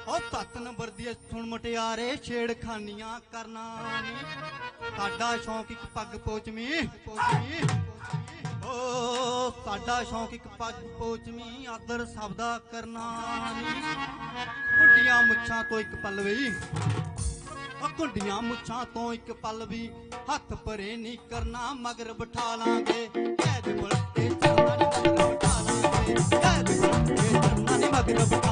ओ 7 number दी सुन मुटियारे छेड़खानियां करना साडा शौक एक पग पोचमी ओ साडा शौक एक पग पोचमी आदर सबदा करना कुंडियां मुच्छां तो एक पलवी कुंडियां मुच्छां तो एक पलवी हथ परे नहीं करना मगर बिठा लांगे कैद बुलटे चलना नहीं मगर बिठा लांगे कैद बुलटे चलना नहीं मगर